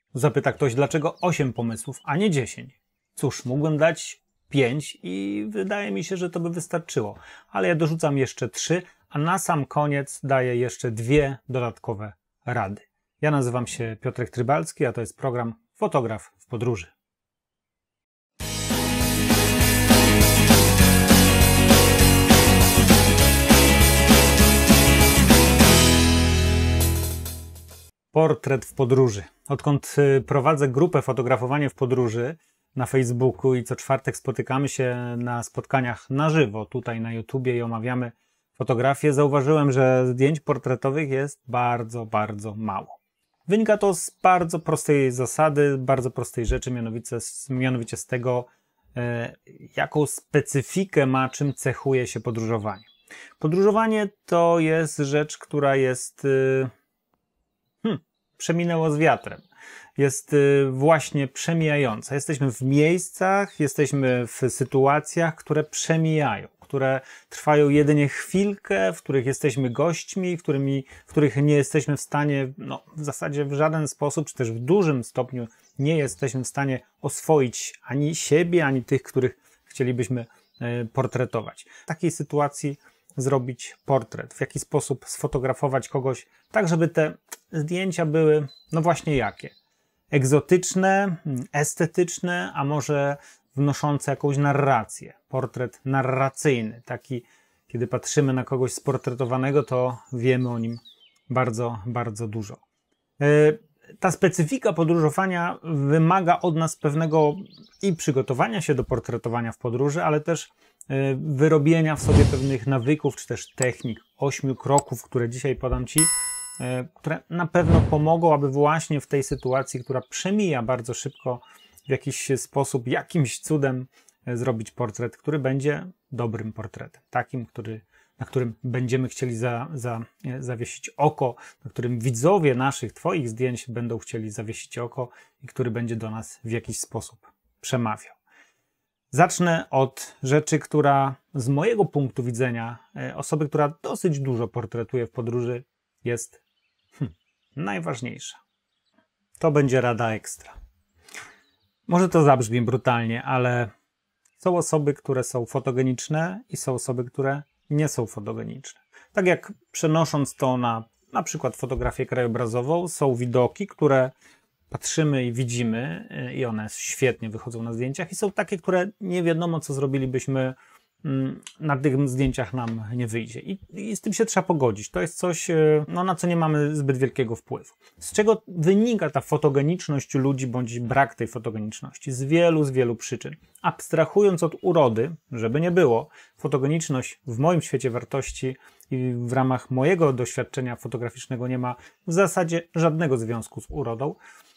Zapyta ktoś, dlaczego 8 pomysłów, a nie 10? Cóż, mógłbym dać 5 i wydaje mi się, że to by wystarczyło. Ale ja dorzucam jeszcze 3, a na sam koniec daję jeszcze 2 dodatkowe rady. Ja nazywam się Piotrek Trybalski, a to jest program Fotograf w podróży. Portret w podróży. Odkąd prowadzę grupę Fotografowanie w podróży na Facebooku i co czwartek spotykamy się na spotkaniach na żywo tutaj na YouTubie i omawiamy fotografię, zauważyłem, że zdjęć portretowych jest bardzo mało. Wynika to z bardzo prostej zasady, bardzo prostej rzeczy, mianowicie z tego, jaką specyfikę ma, czym cechuje się podróżowanie. Podróżowanie to jest rzecz, która jest przeminęło z wiatrem. Jest właśnie przemijająca. Jesteśmy w miejscach, jesteśmy w sytuacjach, które przemijają, które trwają jedynie chwilkę, w których jesteśmy gośćmi, w których nie jesteśmy w stanie, w zasadzie w żaden sposób, czy też w dużym stopniu nie jesteśmy w stanie oswoić ani siebie, ani tych, których chcielibyśmy portretować. W takiej sytuacji zrobić portret, w jaki sposób sfotografować kogoś, tak żeby te zdjęcia były, właśnie jakie? Egzotyczne, estetyczne, a może wnoszące jakąś narrację. Portret narracyjny, taki, kiedy patrzymy na kogoś sportretowanego, to wiemy o nim bardzo dużo. Ta specyfika podróżowania wymaga od nas pewnego i przygotowania się do portretowania w podróży, ale też wyrobienia w sobie pewnych nawyków, czy też technik, 8 kroków, które dzisiaj podam Ci, które na pewno pomogą, aby właśnie w tej sytuacji, która przemija bardzo szybko, w jakiś sposób, jakimś cudem zrobić portret, który będzie dobrym portretem. Takim, na którym będziemy chcieli zawiesić oko, na którym widzowie Twoich zdjęć będą chcieli zawiesić oko i który będzie do nas w jakiś sposób przemawiał. Zacznę od rzeczy, która z mojego punktu widzenia osoby, która dosyć dużo portretuje w podróży, jest najważniejsza. To będzie rada ekstra. Może to zabrzmi brutalnie, ale są osoby, które są fotogeniczne i są osoby, które nie są fotogeniczne. Tak jak przenosząc to na przykład fotografię krajobrazową, są widoki, które patrzymy i widzimy i one świetnie wychodzą na zdjęciach i są takie, które nie wiadomo, co zrobilibyśmy, na tych zdjęciach nam nie wyjdzie. I z tym się trzeba pogodzić. To jest coś, na co nie mamy zbyt wielkiego wpływu. Z czego wynika ta fotogeniczność ludzi, bądź brak tej fotogeniczności? Z wielu przyczyn. Abstrahując od urody, żeby nie było, fotogeniczność w moim świecie wartości i w ramach mojego doświadczenia fotograficznego nie ma w zasadzie żadnego związku z urodą.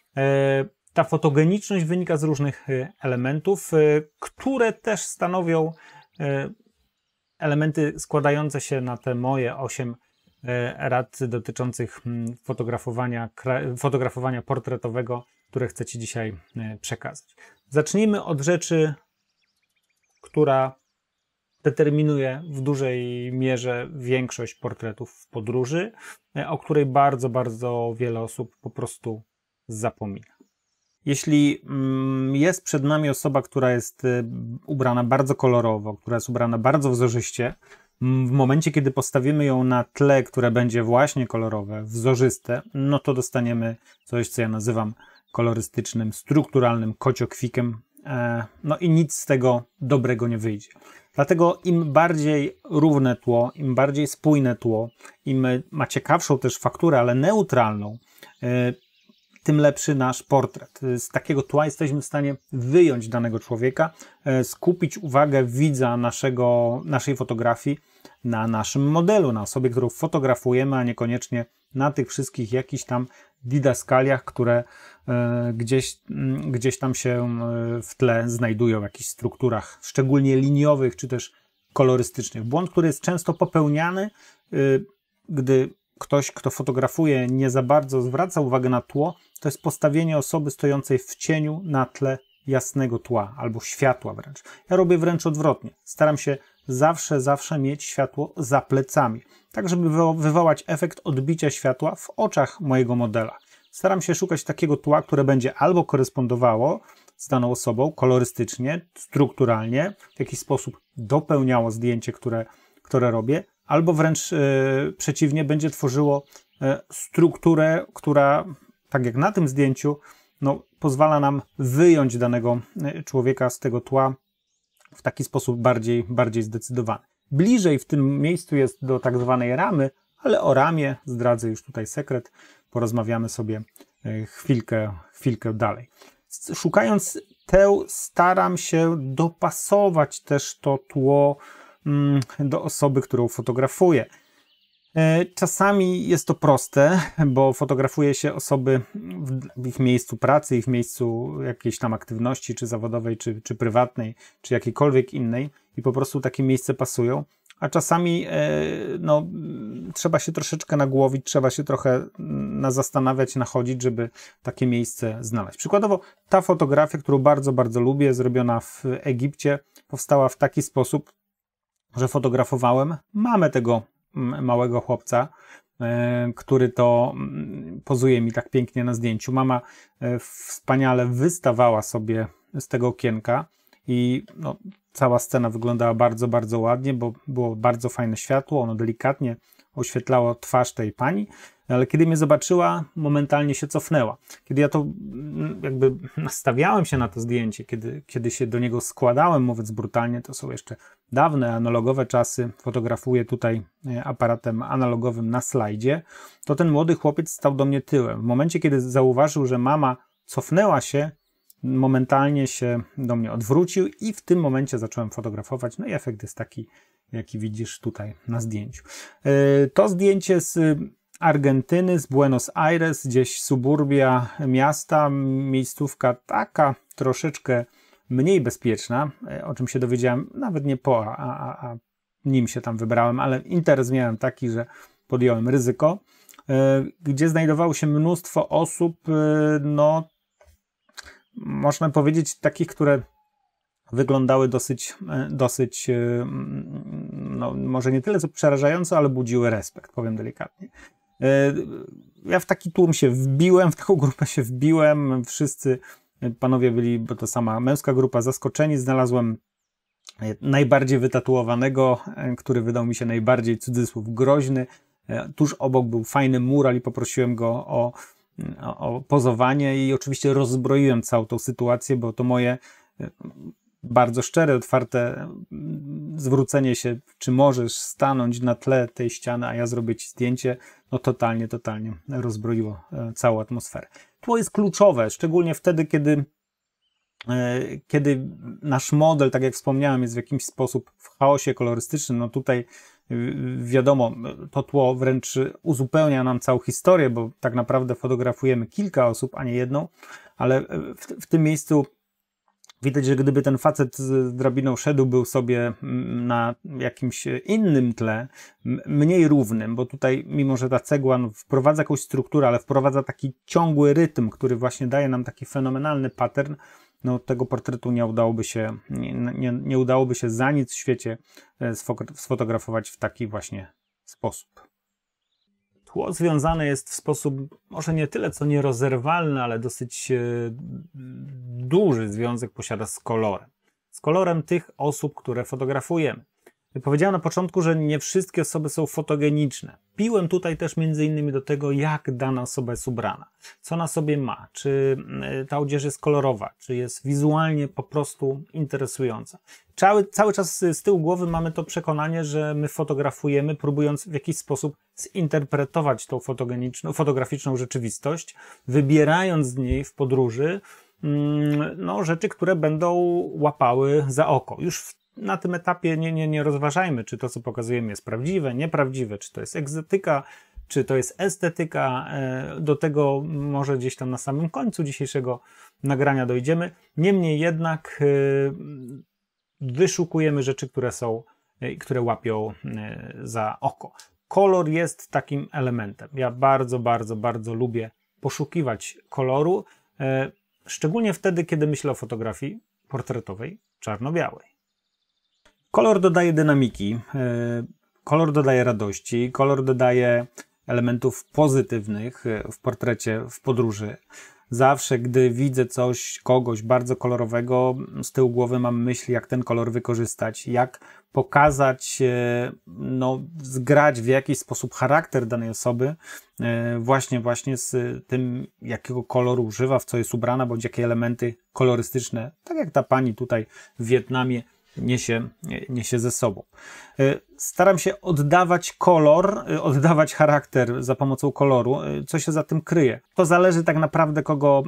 Ta fotogeniczność wynika z różnych elementów, które też stanowią elementy składające się na te moje 8 rad dotyczących fotografowania portretowego, które chcę Ci dzisiaj przekazać. Zacznijmy od rzeczy, która determinuje w dużej mierze większość portretów w podróży, o której bardzo wiele osób po prostu zapomina. Jeśli jest przed nami osoba, która jest ubrana bardzo kolorowo, która jest ubrana bardzo wzorzyście, w momencie, kiedy postawimy ją na tle, które będzie właśnie kolorowe, wzorzyste, to dostaniemy coś, co ja nazywam kolorystycznym, strukturalnym kociokwikiem, i nic z tego dobrego nie wyjdzie. Dlatego im bardziej równe tło, im bardziej spójne tło, im ma ciekawszą też fakturę, ale neutralną, tym lepszy nasz portret. Z takiego tła jesteśmy w stanie wyjąć danego człowieka, skupić uwagę widza naszej fotografii na naszym modelu, na osobie, którą fotografujemy, a niekoniecznie na tych wszystkich jakichś tam didaskaliach, które gdzieś tam się w tle znajdują w jakichś strukturach, szczególnie liniowych, czy też kolorystycznych. Błąd, który jest często popełniany, gdy ktoś, kto fotografuje, nie za bardzo zwraca uwagę na tło, to jest postawienie osoby stojącej w cieniu na tle jasnego tła, albo światła wręcz. Ja robię wręcz odwrotnie. Staram się zawsze mieć światło za plecami, tak żeby wywołać efekt odbicia światła w oczach mojego modela. staram się szukać takiego tła, które będzie albo korespondowało z daną osobą kolorystycznie, strukturalnie, w jakiś sposób dopełniało zdjęcie, które robię, albo wręcz przeciwnie, będzie tworzyło strukturę, która, tak jak na tym zdjęciu, no, pozwala nam wyjąć danego człowieka z tego tła w taki sposób bardziej zdecydowany. Bliżej w tym miejscu jest do tak zwanej ramy, ale o ramie zdradzę już tutaj sekret, porozmawiamy sobie chwilkę dalej. Szukając staram się dopasować też to tło do osoby, którą fotografuję. Czasami jest to proste, bo fotografuje się osoby w ich miejscu pracy, ich miejscu jakiejś tam aktywności, czy zawodowej, czy prywatnej, czy jakiejkolwiek innej i po prostu takie miejsce pasują, a czasami no, trzeba się troszeczkę nagłowić, trzeba się trochę zastanawiać, nachodzić, żeby takie miejsce znaleźć. Przykładowo ta fotografia, którą bardzo lubię, zrobiona w Egipcie, powstała w taki sposób, że fotografowałem mamę tego małego chłopca, który to pozuje mi tak pięknie na zdjęciu. Mama wspaniale wystawała sobie z tego okienka i no, cała scena wyglądała bardzo ładnie, bo było bardzo fajne światło, ono delikatnie oświetlało twarz tej pani, ale kiedy mnie zobaczyła, momentalnie się cofnęła. Kiedy ja to jakby nastawiałem się na to zdjęcie, kiedy się do niego składałem, mówiąc brutalnie, to są jeszcze dawne, analogowe czasy, fotografuję tutaj aparatem analogowym na slajdzie, to ten młody chłopiec stał do mnie tyłem. W momencie, kiedy zauważył, że mama cofnęła się, momentalnie się do mnie odwrócił i w tym momencie zacząłem fotografować. No i efekt jest taki, jaki widzisz tutaj na zdjęciu. To zdjęcie z Argentyny, z Buenos Aires, gdzieś suburbia miasta, miejscówka taka troszeczkę mniej bezpieczna, o czym się dowiedziałem nawet nie po, a nim się tam wybrałem, ale interes miałem taki, że podjąłem ryzyko, gdzie znajdowało się mnóstwo osób, no można powiedzieć takich, które wyglądały dosyć no, może nie tyle co przerażająco, ale budziły respekt, powiem delikatnie. Ja w taki tłum się wbiłem, w taką grupę się wbiłem, wszyscy panowie byli, bo to sama męska grupa, zaskoczeni. Znalazłem najbardziej wytatuowanego, który wydał mi się najbardziej, cudzysłów, groźny. Tuż obok był fajny mural i poprosiłem go o pozowanie i oczywiście rozbroiłem całą tą sytuację, bo to moje bardzo szczere, otwarte zwrócenie się, czy możesz stanąć na tle tej ściany, a ja zrobię ci zdjęcie, no totalnie rozbroiło całą atmosferę. Tło jest kluczowe, szczególnie wtedy, kiedy nasz model, tak jak wspomniałem, jest w jakiś sposób w chaosie kolorystycznym. No tutaj wiadomo, to tło wręcz uzupełnia nam całą historię, bo tak naprawdę fotografujemy kilka osób, a nie jedną, ale w tym miejscu widać, że gdyby ten facet z drabiną szedł, był sobie na jakimś innym tle, mniej równym, bo tutaj, mimo że ta cegła wprowadza jakąś strukturę, ale wprowadza taki ciągły rytm, który właśnie daje nam taki fenomenalny pattern, no tego portretu nie udałoby się za nic w świecie sfotografować w taki właśnie sposób. Tło związane jest w sposób może nie tyle co nierozerwalny, ale dosyć duży związek posiada z kolorem. Z kolorem tych osób, które fotografujemy. Powiedziałem na początku, że nie wszystkie osoby są fotogeniczne. Piłem tutaj też między innymi do tego, jak dana osoba jest ubrana, co na sobie ma, czy ta odzież jest kolorowa, czy jest wizualnie po prostu interesująca. Cały czas z tyłu głowy mamy to przekonanie, że my fotografujemy, próbując w jakiś sposób zinterpretować tą fotograficzną rzeczywistość, wybierając z niej w podróży no, rzeczy, które będą łapały za oko. Już na tym etapie nie rozważajmy, czy to, co pokazujemy, jest prawdziwe, nieprawdziwe, czy to jest egzotyka, czy to jest estetyka. Do tego może gdzieś tam na samym końcu dzisiejszego nagrania dojdziemy. Niemniej jednak wyszukujemy rzeczy, które łapią za oko. Kolor jest takim elementem. Ja bardzo lubię poszukiwać koloru, szczególnie wtedy, kiedy myślę o fotografii portretowej, czarno-białej. Kolor dodaje dynamiki, kolor dodaje radości, kolor dodaje elementów pozytywnych w portrecie w podróży. Zawsze, gdy widzę coś, kogoś bardzo kolorowego, z tyłu głowy mam myśl, jak ten kolor wykorzystać, jak pokazać, no, zgrać w jakiś sposób charakter danej osoby, właśnie z tym, jakiego koloru używa, w co jest ubrana, bądź jakie elementy kolorystyczne, tak jak ta pani tutaj w Wietnamie niesie ze sobą. Staram się oddawać kolor, oddawać charakter za pomocą koloru, co się za tym kryje. To zależy tak naprawdę,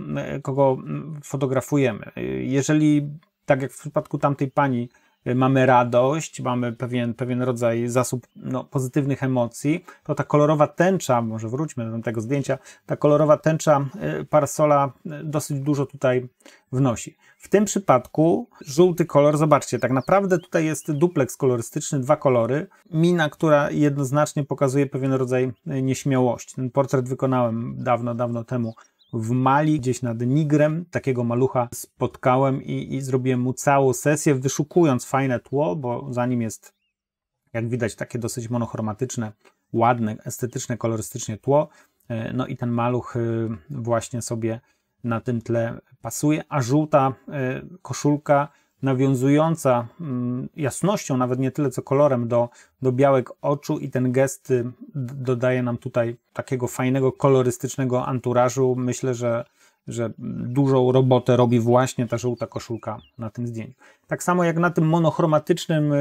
kogo fotografujemy. Jeżeli, tak jak w przypadku tamtej pani, mamy radość, mamy pewien rodzaj zasób pozytywnych emocji, to ta kolorowa tęcza, może wróćmy do tego zdjęcia, ta kolorowa tęcza parasola dosyć dużo tutaj wnosi. W tym przypadku żółty kolor, zobaczcie, tak naprawdę tutaj jest dupleks kolorystyczny, dwa kolory, mina, która jednoznacznie pokazuje pewien rodzaj nieśmiałości. Ten portret wykonałem dawno temu w Mali, gdzieś nad Nigrem. Takiego malucha spotkałem i zrobiłem mu całą sesję, wyszukując fajne tło, bo za nim jest, jak widać, takie dosyć monochromatyczne, ładne, estetyczne, kolorystycznie tło. No i ten maluch właśnie sobie na tym tle pasuje, a żółta koszulka nawiązująca jasnością, nawet nie tyle co kolorem, do białek oczu, i ten gest dodaje nam tutaj takiego fajnego, kolorystycznego anturażu. Myślę, że dużą robotę robi właśnie ta żółta koszulka na tym zdjęciu. Tak samo jak na tym monochromatycznym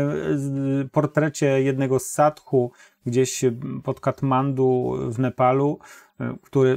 portrecie jednego z sadhu gdzieś pod Katmandu w Nepalu, który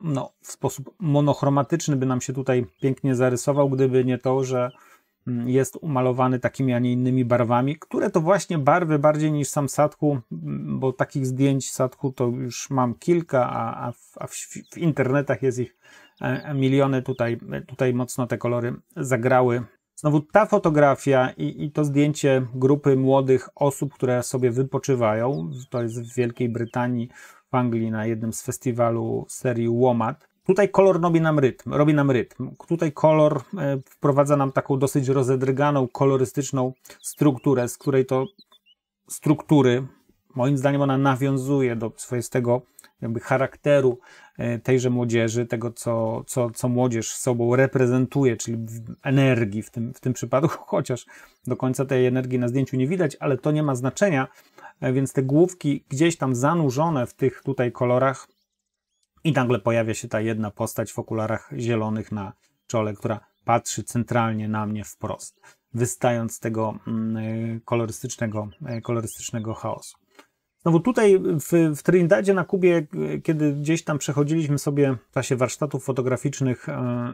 w sposób monochromatyczny by nam się tutaj pięknie zarysował, gdyby nie to, że jest umalowany takimi, a nie innymi barwami, które to właśnie barwy bardziej niż sam sadhu, bo takich zdjęć sadhu to już mam kilka, a w internetach jest ich miliony. Tutaj mocno te kolory zagrały. Znowu ta fotografia i to zdjęcie grupy młodych osób, które sobie wypoczywają, to jest w Wielkiej Brytanii, w Anglii, na jednym z festiwalu serii WOMAD. Tutaj kolor robi nam rytm. Tutaj kolor wprowadza nam taką dosyć rozedrganą, kolorystyczną strukturę, z której to struktury, moim zdaniem, ona nawiązuje do swoistego jakby charakteru tejże młodzieży, tego co młodzież sobą reprezentuje, czyli energii w tym przypadku, chociaż do końca tej energii na zdjęciu nie widać, ale to nie ma znaczenia, więc te główki gdzieś tam zanurzone w tych tutaj kolorach, i nagle pojawia się ta jedna postać w okularach zielonych na czole, która patrzy centralnie na mnie wprost, wystając z tego kolorystycznego chaosu. Znowu tutaj w Trinidadzie na Kubie, kiedy gdzieś tam przechodziliśmy sobie w czasie warsztatów fotograficznych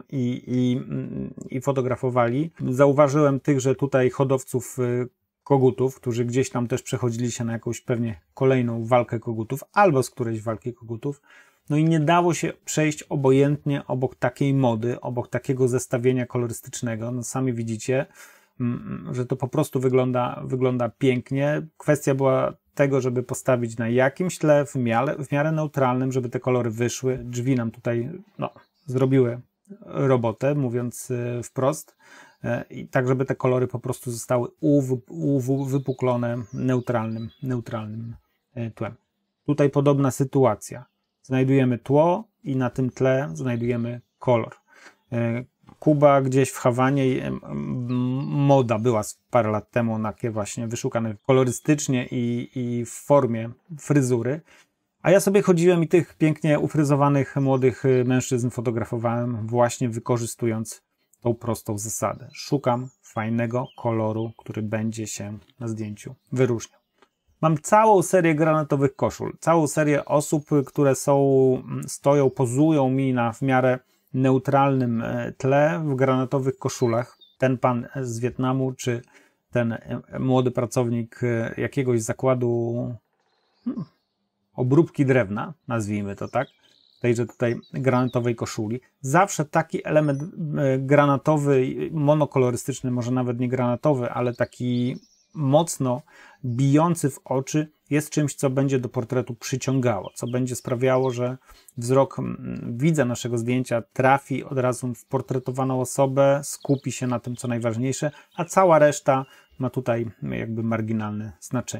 i fotografowali, zauważyłem tychże tutaj hodowców kogutów, którzy gdzieś tam też przechodzili się na jakąś pewnie kolejną walkę kogutów albo z którejś walki kogutów. No i nie dało się przejść obojętnie obok takiej mody, obok takiego zestawienia kolorystycznego. No sami widzicie, że to po prostu wygląda pięknie. Kwestia była tego, żeby postawić na jakimś tle w miarę neutralnym, żeby te kolory wyszły. Drzwi nam tutaj zrobiły robotę, mówiąc wprost. I tak, żeby te kolory po prostu zostały wypuklone neutralnym tłem. Tutaj podobna sytuacja. Znajdujemy tło i na tym tle znajdujemy kolor. Kuba gdzieś w Hawanie, moda była parę lat temu na takie właśnie wyszukane kolorystycznie i w formie fryzury. A ja sobie chodziłem i tych pięknie ufryzowanych młodych mężczyzn fotografowałem, właśnie wykorzystując tą prostą zasadę. Szukam fajnego koloru, który będzie się na zdjęciu wyróżniał. Mam całą serię granatowych koszul, całą serię osób, które stoją, pozują mi na w miarę neutralnym tle w granatowych koszulach. Ten pan z Wietnamu, czy ten młody pracownik jakiegoś zakładu obróbki drewna, nazwijmy to tak, tejże tutaj granatowej koszuli. Zawsze taki element granatowy, monokolorystyczny, może nawet nie granatowy, ale taki mocno bijący w oczy, jest czymś, co będzie do portretu przyciągało, co będzie sprawiało, że wzrok widza naszego zdjęcia trafi od razu w portretowaną osobę, skupi się na tym, co najważniejsze, a cała reszta ma tutaj jakby marginalne znaczenie.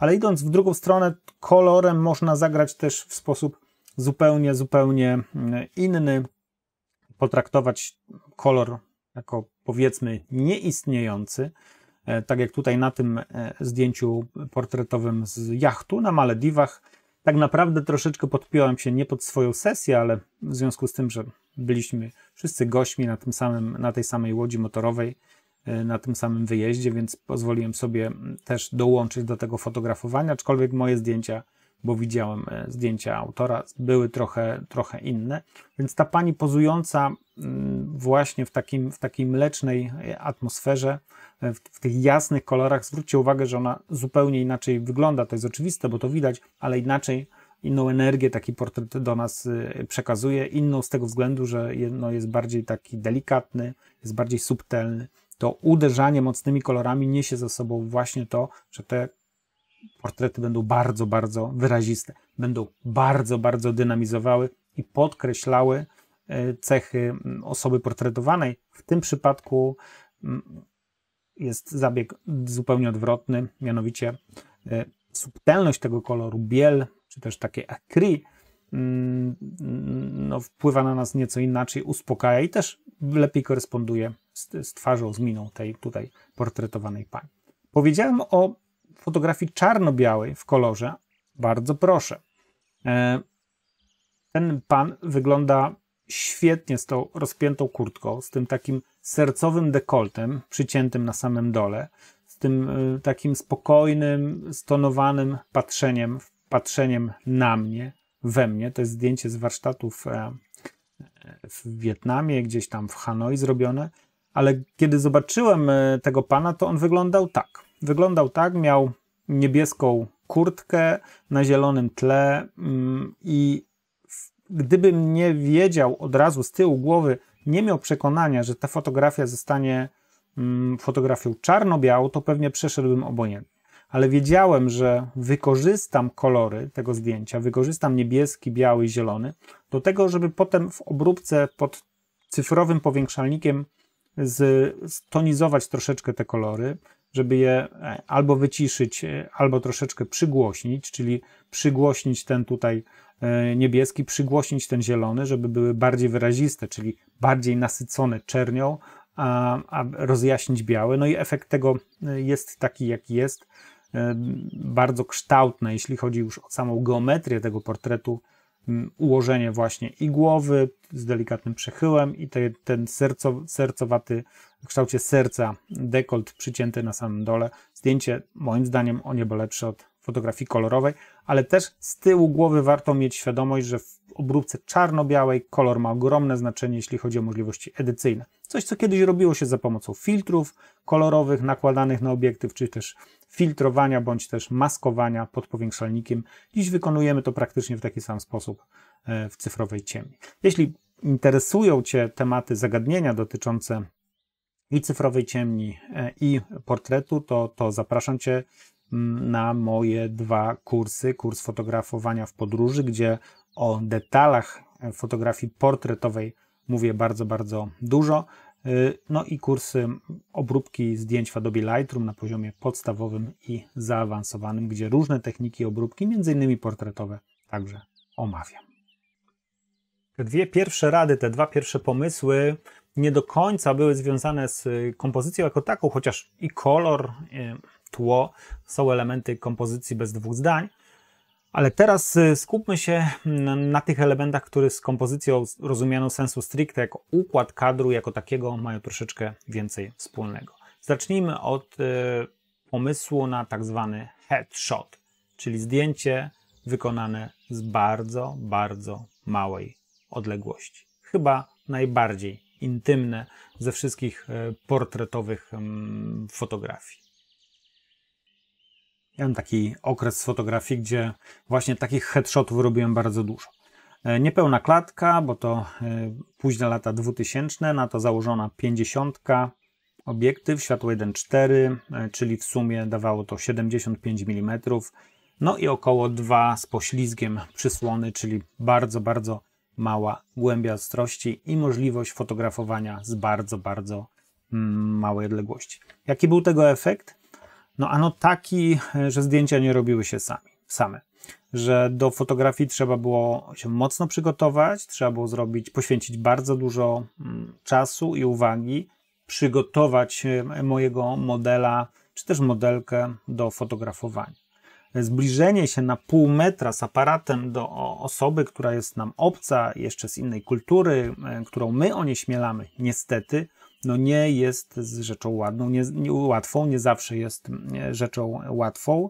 Ale idąc w drugą stronę, kolorem można zagrać też w sposób zupełnie inny, potraktować kolor jako, powiedzmy, nieistniejący, tak jak tutaj na tym zdjęciu portretowym z jachtu na Malediwach. Tak naprawdę troszeczkę podpiąłem się nie pod swoją sesję, ale w związku z tym, że byliśmy wszyscy gośćmi na tej samej łodzi motorowej, na tym samym wyjeździe, więc pozwoliłem sobie też dołączyć do tego fotografowania, aczkolwiek moje zdjęcia, bo widziałem zdjęcia autora, były trochę inne. Więc ta pani pozująca właśnie w takiej mlecznej atmosferze, w tych jasnych kolorach, zwróćcie uwagę, że ona zupełnie inaczej wygląda, to jest oczywiste, bo to widać, ale inną energię taki portret do nas przekazuje, inną z tego względu, że jest bardziej taki delikatny, jest bardziej subtelny. To uderzanie mocnymi kolorami niesie za sobą właśnie to, że te portrety będą bardzo wyraziste, będą bardzo dynamizowały i podkreślały cechy osoby portretowanej. W tym przypadku jest zabieg zupełnie odwrotny, mianowicie subtelność tego koloru, biel, czy też takie acryl, wpływa na nas nieco inaczej, uspokaja i też lepiej koresponduje z twarzą, z miną tej tutaj portretowanej pani. Powiedziałem o fotografii czarno-białej w kolorze. Bardzo proszę. Ten pan wygląda świetnie z tą rozpiętą kurtką, z tym takim sercowym dekoltem przyciętym na samym dole, z tym takim spokojnym, stonowanym patrzeniem na mnie, we mnie. To jest zdjęcie z warsztatów w Wietnamie, gdzieś tam w Hanoi zrobione, ale kiedy zobaczyłem tego pana, to on wyglądał tak. Miał niebieską kurtkę na zielonym tle i gdybym nie wiedział od razu z tyłu głowy, nie miał przekonania, że ta fotografia zostanie fotografią czarno-białą, to pewnie przeszedłbym obojętnie. Ale wiedziałem, że wykorzystam kolory tego zdjęcia, wykorzystam niebieski, biały i zielony do tego, żeby potem w obróbce pod cyfrowym powiększalnikiem stonizować troszeczkę te kolory, żeby je albo wyciszyć, albo troszeczkę przygłośnić, czyli przygłośnić ten tutaj niebieski, przygłośnić ten zielony, żeby były bardziej wyraziste, czyli bardziej nasycone czernią, a rozjaśnić białe. No i efekt tego jest taki, jaki jest. Bardzo kształtne, jeśli chodzi już o samą geometrię tego portretu, ułożenie właśnie i głowy z delikatnym przechyłem i ten sercowaty w kształcie serca dekolt przycięty na samym dole. Zdjęcie moim zdaniem o niebo lepsze od fotografii kolorowej, ale też z tyłu głowy warto mieć świadomość, że w obróbce czarno-białej kolor ma ogromne znaczenie, jeśli chodzi o możliwości edycyjne. Coś, co kiedyś robiło się za pomocą filtrów kolorowych nakładanych na obiektyw, czy też filtrowania, bądź też maskowania pod powiększalnikiem. Dziś wykonujemy to praktycznie w taki sam sposób w cyfrowej ciemni. Jeśli interesują Cię tematy, zagadnienia dotyczące i cyfrowej ciemni, i portretu, to zapraszam Cię na moje 2 kursy. Kurs fotografowania w podróży, gdzie o detalach fotografii portretowej mówię bardzo dużo. No i kursy obróbki zdjęć w Adobe Lightroom na poziomie podstawowym i zaawansowanym, gdzie różne techniki obróbki, m.in. portretowe, także omawiam. Te 2 pierwsze rady, te 2 pierwsze pomysły nie do końca były związane z kompozycją jako taką, chociaż i kolor, tło są elementy kompozycji bez 2 zdań. Ale teraz skupmy się na tych elementach, które z kompozycją rozumianą sensu stricte jako układ kadru, jako takiego mają troszeczkę więcej wspólnego. Zacznijmy od pomysłu na tak zwany headshot, czyli zdjęcie wykonane z bardzo małej odległości. Chyba najbardziej intymne ze wszystkich portretowych fotografii. Ja mam taki okres z fotografii, gdzie właśnie takich headshotów robiłem bardzo dużo. Niepełna klatka, bo to późne lata 2000, na to założona 50, obiektyw, światło 1.4, czyli w sumie dawało to 75 mm, no i około 2 z poślizgiem przysłony, czyli bardzo mała głębia ostrości i możliwość fotografowania z bardzo małej odległości. Jaki był tego efekt? No ano taki, że zdjęcia nie robiły się same. Że do fotografii trzeba było się mocno przygotować, trzeba było poświęcić bardzo dużo czasu i uwagi, przygotować mojego modela, czy też modelkę do fotografowania. Zbliżenie się na pół metra z aparatem do osoby, która jest nam obca, jeszcze z innej kultury, którą my onieśmielamy, niestety, no nie jest rzeczą łatwą, nie zawsze jest rzeczą łatwą,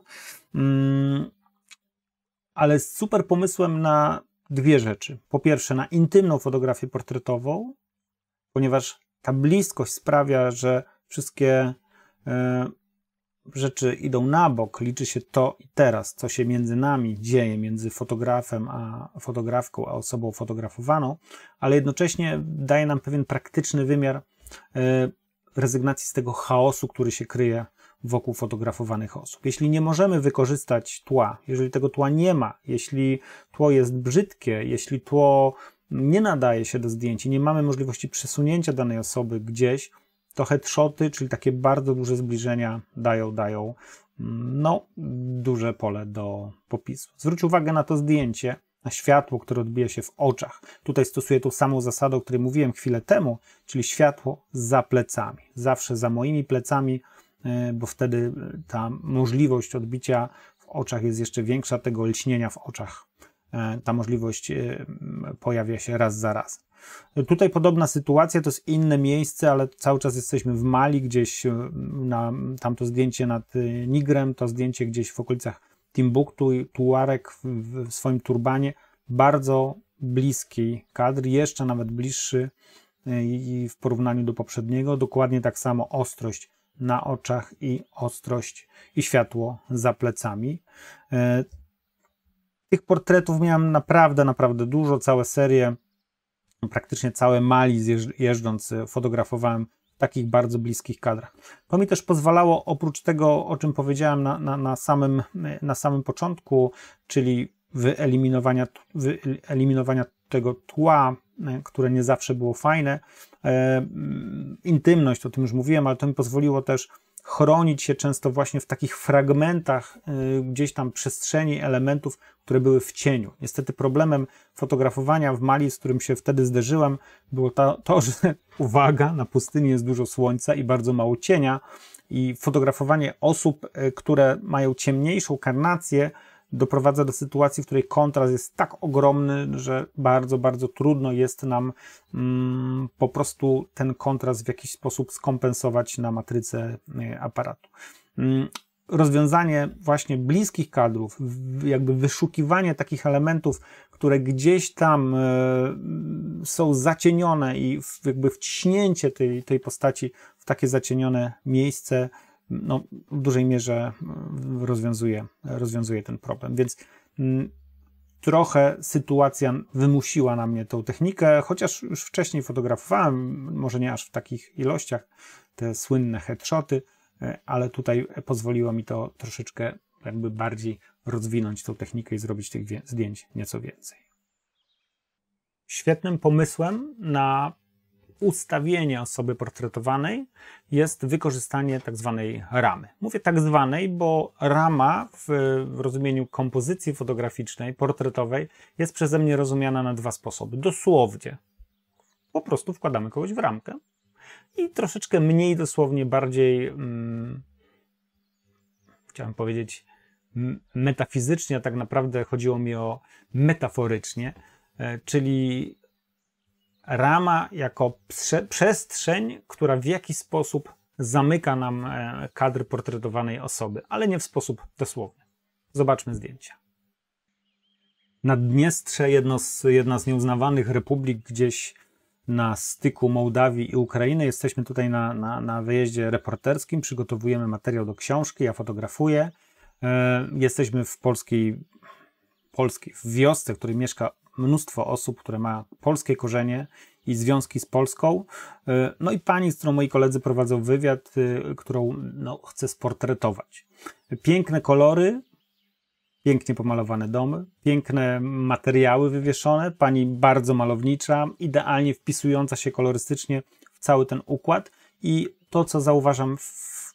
ale z super pomysłem na dwie rzeczy. Po pierwsze, na intymną fotografię portretową, ponieważ ta bliskość sprawia, że wszystkie rzeczy idą na bok, liczy się to i teraz, co się między nami dzieje, między fotografem a fotografką, a osobą fotografowaną, ale jednocześnie daje nam pewien praktyczny wymiar rezygnacji z tego chaosu, który się kryje wokół fotografowanych osób. Jeśli nie możemy wykorzystać tła, jeżeli tego tła nie ma, jeśli tło jest brzydkie, jeśli tło nie nadaje się do zdjęć i nie mamy możliwości przesunięcia danej osoby gdzieś, to headshoty, czyli takie bardzo duże zbliżenia dają no, duże pole do popisu. Zwróć uwagę na to zdjęcie, na światło, które odbija się w oczach. Tutaj stosuję tą samą zasadę, o której mówiłem chwilę temu, czyli światło za plecami. Zawsze za moimi plecami, bo wtedy ta możliwość odbicia w oczach jest jeszcze większa, tego lśnienia w oczach. Ta możliwość pojawia się raz za razem. Tutaj podobna sytuacja, to jest inne miejsce, ale cały czas jesteśmy w Mali, gdzieś tamto zdjęcie nad Nigrem, to zdjęcie gdzieś w okolicach Timbuktu i Tuareg w swoim turbanie. Bardzo bliski kadr, jeszcze nawet bliższy i w porównaniu do poprzedniego. Dokładnie tak samo ostrość na oczach i ostrość i światło za plecami. Tych portretów miałem naprawdę dużo, całe serie. Praktycznie całe Mali jeżdżąc fotografowałem w takich bardzo bliskich kadrach. To mi też pozwalało, oprócz tego, o czym powiedziałem na samym początku, czyli wyeliminowania tego tła, które nie zawsze było fajne, intymność, o tym już mówiłem, ale to mi pozwoliło też chronić się często właśnie w takich fragmentach gdzieś tam przestrzeni, elementów, które były w cieniu. Niestety problemem fotografowania w Mali, z którym się wtedy zderzyłem, było to, że uwaga, na pustyni jest dużo słońca i bardzo mało cienia i fotografowanie osób, które mają ciemniejszą karnację, doprowadza do sytuacji, w której kontrast jest tak ogromny, że bardzo trudno jest nam po prostu ten kontrast w jakiś sposób skompensować na matryce aparatu. Rozwiązanie właśnie bliskich kadrów, jakby wyszukiwanie takich elementów, które gdzieś tam są zacienione i jakby wciśnięcie tej postaci w takie zacienione miejsce, no, w dużej mierze rozwiązuje ten problem. Więc trochę sytuacja wymusiła na mnie tą technikę, chociaż już wcześniej fotografowałem, może nie aż w takich ilościach, te słynne headshoty, ale tutaj pozwoliło mi to troszeczkę jakby bardziej rozwinąć tą technikę i zrobić tych zdjęć nieco więcej. Świetnym pomysłem na ustawienie osoby portretowanej jest wykorzystanie tak zwanej ramy. Mówię tak zwanej, bo rama w rozumieniu kompozycji fotograficznej, portretowej jest przeze mnie rozumiana na dwa sposoby. Dosłownie. Po prostu wkładamy kogoś w ramkę i troszeczkę mniej dosłownie, bardziej chciałem powiedzieć metafizycznie, a tak naprawdę chodziło mi o metaforycznie, czyli rama jako przestrzeń, która w jakiś sposób zamyka nam kadr portretowanej osoby, ale nie w sposób dosłowny. Zobaczmy zdjęcia. Naddniestrze, jedna z nieuznawanych republik gdzieś na styku Mołdawii i Ukrainy. Jesteśmy tutaj na wyjeździe reporterskim, przygotowujemy materiał do książki, ja fotografuję. Jesteśmy w polskiej wiosce, w której mieszka mnóstwo osób, które ma polskie korzenie i związki z Polską. No i pani, z którą moi koledzy prowadzą wywiad, którą chcę sportretować. Piękne kolory, pięknie pomalowane domy, piękne materiały wywieszone, pani bardzo malownicza, idealnie wpisująca się kolorystycznie w cały ten układ i to, co zauważam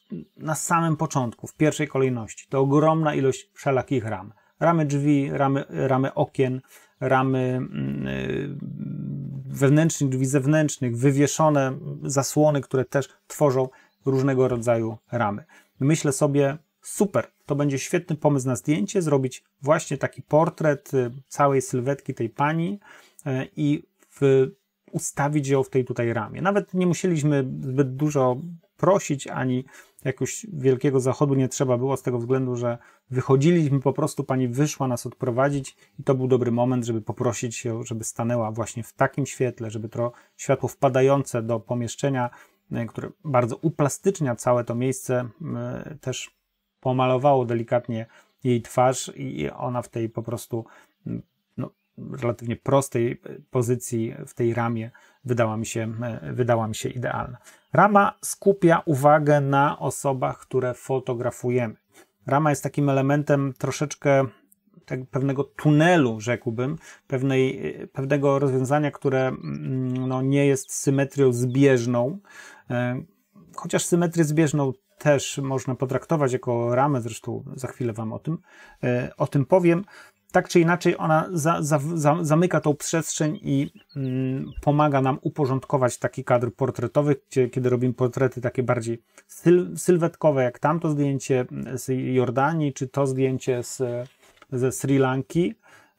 na samym początku, w pierwszej kolejności, to ogromna ilość wszelakich ram. Ramy drzwi, ramy okien, ramy wewnętrznych, drzwi zewnętrznych, wywieszone zasłony, które też tworzą różnego rodzaju ramy. Myślę sobie, super, to będzie świetny pomysł na zdjęcie, zrobić właśnie taki portret całej sylwetki tej pani i ustawić ją w tej tutaj ramie. Nawet nie musieliśmy zbyt dużo prosić, ani jakiegoś wielkiego zachodu nie trzeba było, z tego względu, że wychodziliśmy po prostu, pani wyszła nas odprowadzić i to był dobry moment, żeby poprosić ją, żeby stanęła właśnie w takim świetle, żeby to światło wpadające do pomieszczenia, które bardzo uplastycznia całe to miejsce, też pomalowało delikatnie jej twarz i ona w tej po prostu relatywnie prostej pozycji w tej ramie wydała mi się idealna. Rama skupia uwagę na osobach, które fotografujemy. Rama jest takim elementem troszeczkę pewnego tunelu, rzekłbym, pewnego rozwiązania, które nie jest symetrią zbieżną, chociaż symetrię zbieżną też można potraktować jako ramę, zresztą za chwilę wam o tym powiem. Tak czy inaczej ona zamyka tą przestrzeń i pomaga nam uporządkować taki kadr portretowy, kiedy robimy portrety takie bardziej sylwetkowe, jak tamto zdjęcie z Jordanii, czy to zdjęcie ze Sri Lanki.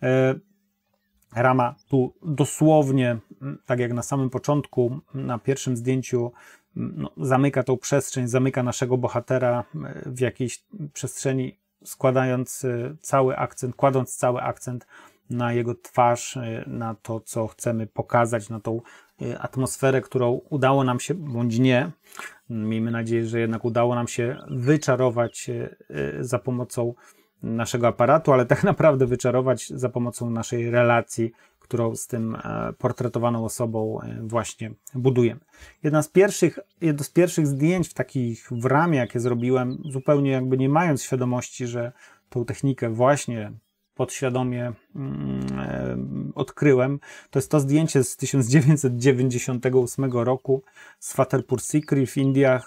Rama tu dosłownie, tak jak na samym początku, na pierwszym zdjęciu, zamyka tą przestrzeń, zamyka naszego bohatera w jakiejś przestrzeni, kładąc cały akcent na jego twarz, na to, co chcemy pokazać, na tą atmosferę, którą udało nam się, bądź nie, miejmy nadzieję, że jednak udało nam się wyczarować za pomocą naszego aparatu, ale tak naprawdę wyczarować za pomocą naszej relacji, którą z tym portretowaną osobą właśnie budujemy. Jedno z pierwszych zdjęć w ramie, jakie zrobiłem, zupełnie jakby nie mając świadomości, że tą technikę właśnie podświadomie odkryłem, to jest to zdjęcie z 1998 roku z Fatehpur Sikri w Indiach,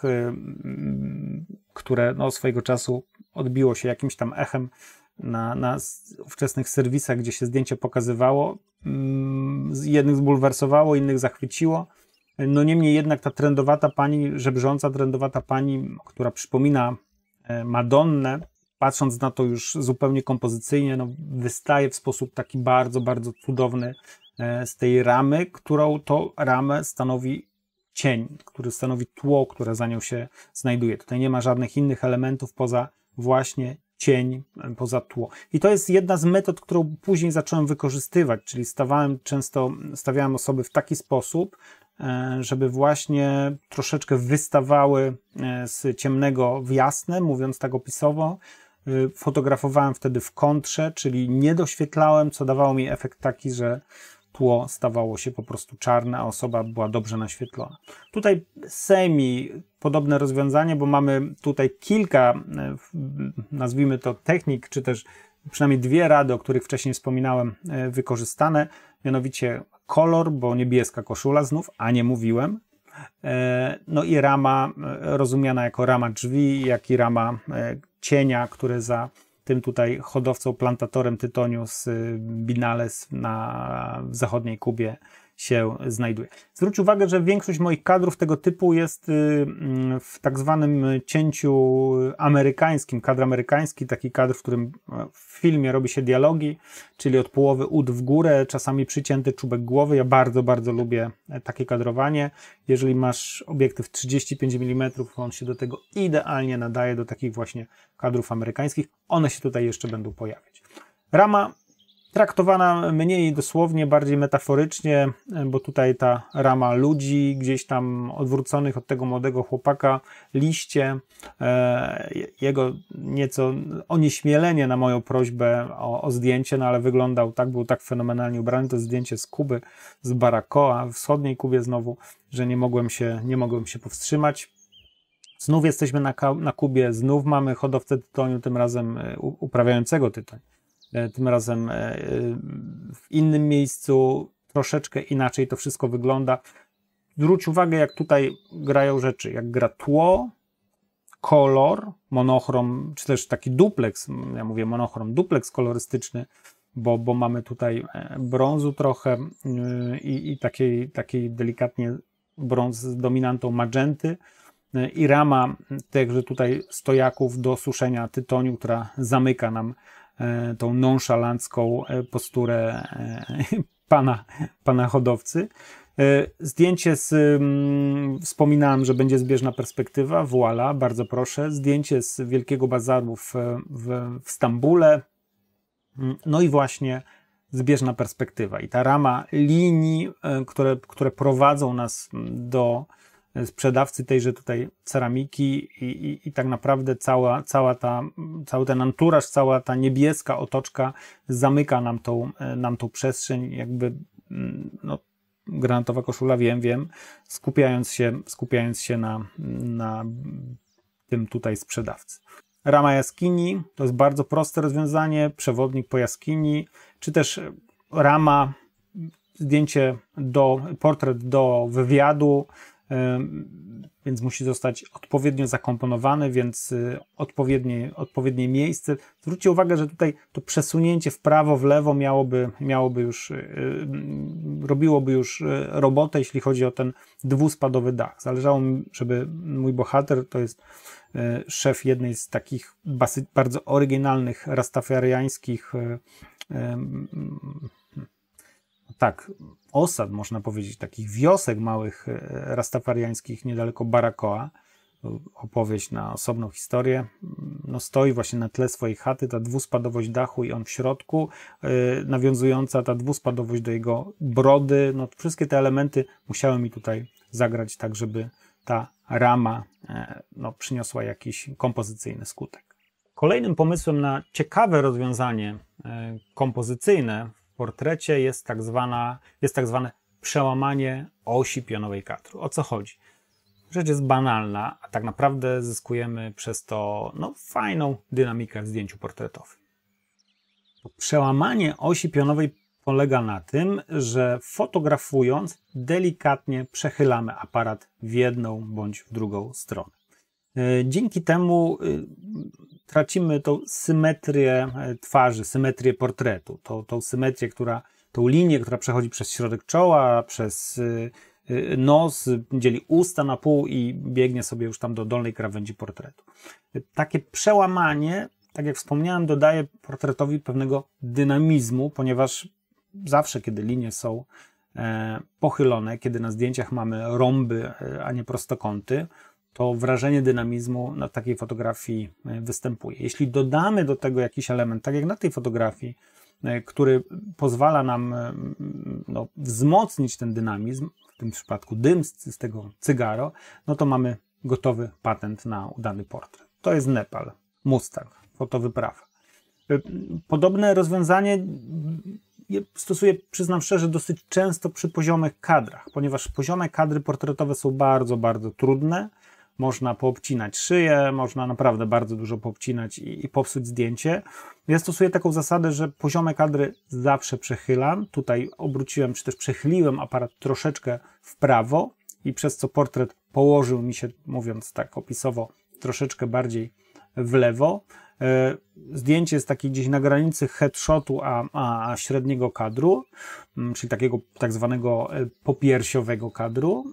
które swojego czasu odbiło się jakimś tam echem na ówczesnych serwisach, gdzie się zdjęcie pokazywało. Jednych zbulwersowało, innych zachwyciło. Niemniej jednak ta żebrząca trendowata pani, która przypomina Madonnę, patrząc na to już zupełnie kompozycyjnie, wystaje w sposób taki bardzo, bardzo cudowny z tej ramy, którą to ramę stanowi cień, który stanowi tło, które za nią się znajduje. Tutaj nie ma żadnych innych elementów poza właśnie cień, poza tło. I to jest jedna z metod, którą później zacząłem wykorzystywać, czyli stawiałem osoby w taki sposób, żeby właśnie troszeczkę wystawały z ciemnego w jasne, mówiąc tak opisowo. Fotografowałem wtedy w kontrze, czyli nie doświetlałem, co dawało mi efekt taki, że tło stawało się po prostu czarne, a osoba była dobrze naświetlona. Tutaj podobne rozwiązanie, bo mamy tutaj kilka, nazwijmy to technik, czy też przynajmniej dwie rady, o których wcześniej wspominałem, wykorzystane, mianowicie kolor, bo niebieska koszula znów, a nie mówiłem, i rama rozumiana jako rama drzwi, jak i rama cienia, który za tym tutaj hodowcą, plantatorem tytoniu z Binales w zachodniej Kubie się znajduje. Zwróć uwagę, że większość moich kadrów tego typu jest w tak zwanym cięciu amerykańskim, kadr amerykański, taki kadr, w którym w filmie robi się dialogi, czyli od połowy ud w górę, czasami przycięty czubek głowy. Ja bardzo, bardzo lubię takie kadrowanie. Jeżeli masz obiektyw 35 mm, on się do tego idealnie nadaje, do takich właśnie kadrów amerykańskich. One się tutaj jeszcze będą pojawiać. Rama traktowana mniej dosłownie, bardziej metaforycznie, bo tutaj ta rama ludzi gdzieś tam odwróconych od tego młodego chłopaka, liście, jego nieco onieśmielenie na moją prośbę o zdjęcie, ale wyglądał tak, był tak fenomenalnie ubrany, to zdjęcie z Kuby, z Baracoa, w wschodniej Kubie znowu, że nie mogłem się powstrzymać. Znów jesteśmy na Kubie, znów mamy hodowcę tytoniu, tym razem uprawiającego tytoń. Tym razem w innym miejscu, troszeczkę inaczej to wszystko wygląda. Zwróć uwagę, jak tutaj grają rzeczy, jak gra tło, kolor, monochrom, czy też taki dupleks, ja mówię monochrom, dupleks kolorystyczny, bo mamy tutaj brązu trochę i takiej delikatnie brąz z dominantą magenty i rama także tutaj stojaków do suszenia tytoniu, która zamyka nam tą nonszalancką posturę pana hodowcy. Zdjęcie wspominałem, że będzie zbieżna perspektywa, voilà, bardzo proszę. Zdjęcie z Wielkiego Bazaru w Stambule, no i właśnie zbieżna perspektywa. I ta rama linii, które prowadzą nas do sprzedawcy tejże tutaj ceramiki i tak naprawdę cały ten anturaż, cała ta niebieska otoczka zamyka nam tą przestrzeń, jakby no, granatowa koszula, wiem, skupiając się na tym tutaj sprzedawcy. Rama jaskini to jest bardzo proste rozwiązanie, przewodnik po jaskini, czy też rama, portret do wywiadu, więc musi zostać odpowiednio zakomponowane, więc odpowiednie miejsce. Zwróćcie uwagę, że tutaj to przesunięcie w prawo, w lewo robiłoby już robotę, jeśli chodzi o ten dwuspadowy dach. Zależało mi, żeby mój bohater, to jest szef jednej z takich bardzo oryginalnych rastafariańskich osad, można powiedzieć, takich wiosek małych rastafariańskich niedaleko Baracoa. Opowieść na osobną historię. No, stoi właśnie na tle swojej chaty, ta dwuspadowość dachu i on w środku, nawiązująca ta dwuspadowość do jego brody. No, wszystkie te elementy musiały mi tutaj zagrać tak, żeby ta rama przyniosła jakiś kompozycyjny skutek. Kolejnym pomysłem na ciekawe rozwiązanie kompozycyjne w portrecie jest tak zwane przełamanie osi pionowej kadru. O co chodzi? Rzecz jest banalna, a tak naprawdę zyskujemy przez to fajną dynamikę w zdjęciu portretowym. Przełamanie osi pionowej polega na tym, że fotografując delikatnie przechylamy aparat w jedną bądź w drugą stronę. Dzięki temu tracimy tą symetrię twarzy, symetrię portretu, tą symetrię, tą linię, która przechodzi przez środek czoła, przez nos, dzieli usta na pół i biegnie sobie już tam do dolnej krawędzi portretu. Takie przełamanie, tak jak wspomniałem, dodaje portretowi pewnego dynamizmu, ponieważ zawsze, kiedy linie są pochylone, kiedy na zdjęciach mamy rąby, a nie prostokąty, to wrażenie dynamizmu na takiej fotografii występuje. Jeśli dodamy do tego jakiś element, tak jak na tej fotografii, który pozwala nam wzmocnić ten dynamizm, w tym przypadku dym z tego cygaro, no to mamy gotowy patent na udany portret. To jest Nepal, Mustang, fotowyprawa. Podobne rozwiązanie stosuję, przyznam szczerze, dosyć często przy poziomych kadrach, ponieważ poziome kadry portretowe są bardzo, bardzo trudne. Można poobcinać szyję, można naprawdę bardzo dużo poobcinać i popsuć zdjęcie. Ja stosuję taką zasadę, że poziome kadry zawsze przechylam. Tutaj obróciłem, czy też przechyliłem aparat troszeczkę w prawo i przez co portret położył mi się, mówiąc tak opisowo, troszeczkę bardziej w lewo. Zdjęcie jest takie gdzieś na granicy headshotu a średniego kadru, czyli takiego tak zwanego popiersiowego kadru.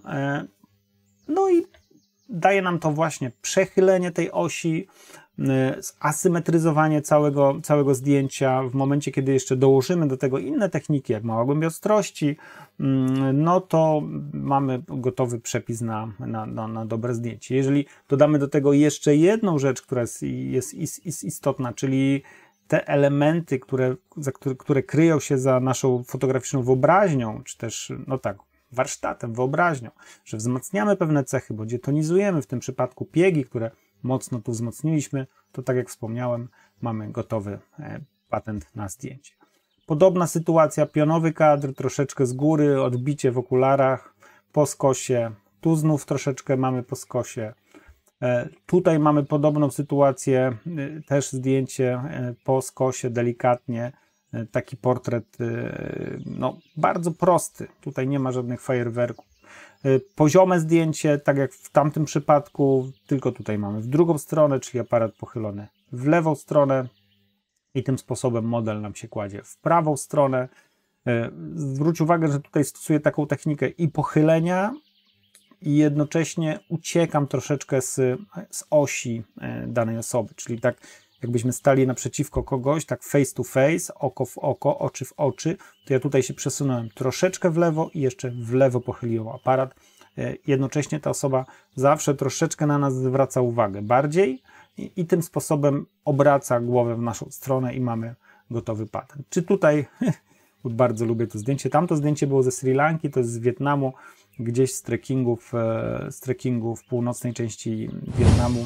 No i daje nam to właśnie przechylenie tej osi, asymetryzowanie całego zdjęcia. W momencie, kiedy jeszcze dołożymy do tego inne techniki, jak mała głębia ostrości, no to mamy gotowy przepis na dobre zdjęcie. Jeżeli dodamy do tego jeszcze jedną rzecz, która jest istotna, czyli te elementy, które kryją się za naszą fotograficzną wyobraźnią, czy też, warsztatem, wyobraźnią, że wzmacniamy pewne cechy, bądź tonizujemy, w tym przypadku piegi, które mocno tu wzmocniliśmy, to tak jak wspomniałem, mamy gotowy patent na zdjęcie. Podobna sytuacja, pionowy kadr, troszeczkę z góry, odbicie w okularach, po skosie, tu znów troszeczkę mamy po skosie. Tutaj mamy podobną sytuację, też zdjęcie po skosie, delikatnie, taki portret bardzo prosty, tutaj nie ma żadnych fajerwerków. Poziome zdjęcie, tak jak w tamtym przypadku, tylko tutaj mamy w drugą stronę, czyli aparat pochylony w lewą stronę i tym sposobem model nam się kładzie w prawą stronę. Zwróć uwagę, że tutaj stosuję taką technikę i pochylenia, i jednocześnie uciekam troszeczkę z osi danej osoby, czyli tak jakbyśmy stali naprzeciwko kogoś, tak face to face, oko w oko, oczy w oczy, to ja tutaj się przesunąłem troszeczkę w lewo i jeszcze w lewo pochyliłem aparat. Jednocześnie ta osoba zawsze troszeczkę na nas zwraca uwagę bardziej i tym sposobem obraca głowę w naszą stronę i mamy gotowy patent. Czy tutaj, bardzo lubię to zdjęcie, tamto zdjęcie było ze Sri Lanki, to jest z Wietnamu, gdzieś z trekkingu w północnej części Wietnamu.